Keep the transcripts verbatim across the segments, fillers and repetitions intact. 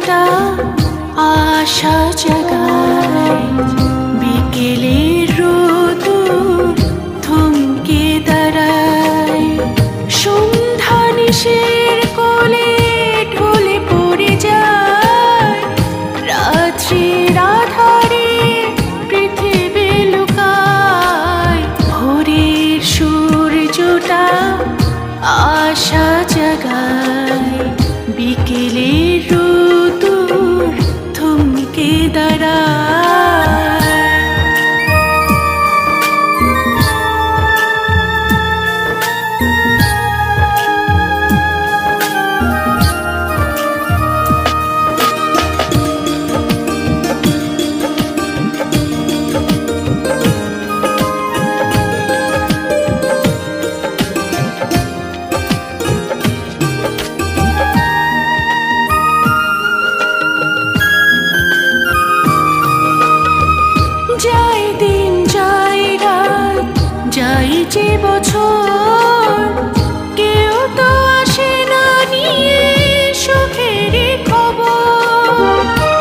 জোটা আশা জাগায়, বিকেলের রোদুর থমকে দাঁড়ায়, সন্ধ্যা নিশের কোলে ঢলে পড়ে যায়, রাত্রির আধারে পৃথিবী লুকায়, ভোরের সূর্যটা আশা জাগায়, বিকেলের রোদুর থমকে দাঁড়ায়। যাই দিন যাই রাত যাই যে বছর, কেউ তো আসে না নিয়ে সুখের খবর।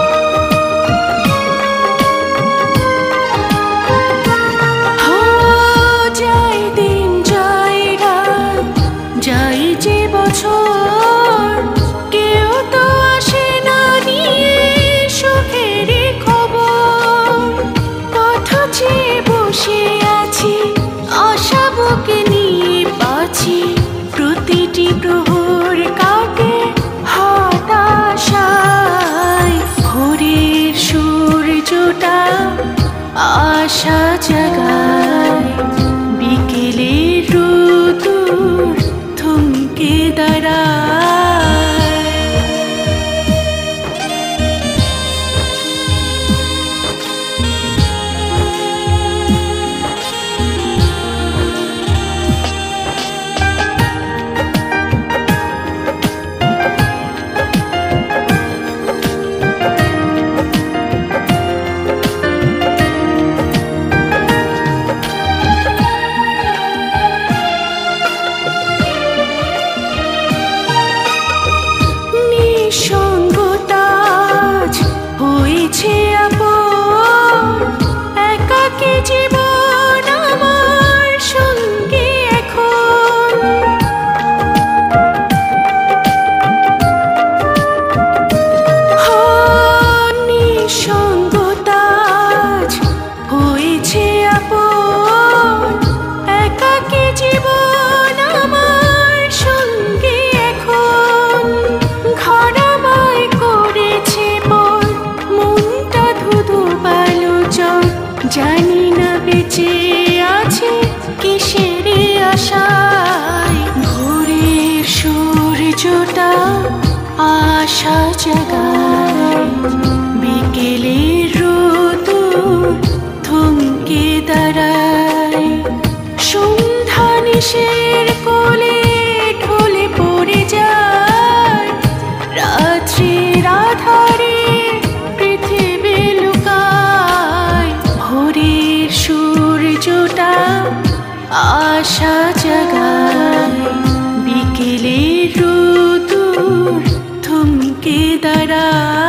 হো, যাই দিন যাই রাত যাই যে বছর, কেউ তো আসে না নিয়ে সুখের খবর। পথে বসে আছি আশা বুকে নিয়ে বাঁচি, প্রতিটি প্রহর কাটে হতাশায়, ভোরের সূর্যটা আশা জাগায়, বিকেলের রোদুর থমকে দাঁড়ায়। নিঃসঙ্গতাজ হয়েছে আপন, একাকী জীবন আমার সঙ্গে এখন। হো, নিঃসঙ্গতাজ হয়েছে আপন, একাকী জীবন আমার সঙ্গে এখন। ঘরমায় করেছে বল মনটা ধুধু বালুচর, জানি না বেঁচে আছে কিসের আশায়, ভোরের সূর্যটা আশা জাগায়, বিকেলের রোদুর থমকে দাঁড়ায়, সন্ধ্যা নিশের কোলে ঢলে পড়ে যায়, রাত্রির আধারে পৃথিবী লুকায়, ভোরের সূর্যটা আশা জাগায়, বিকেলের রোদুর থমকে দাঁড়ায়।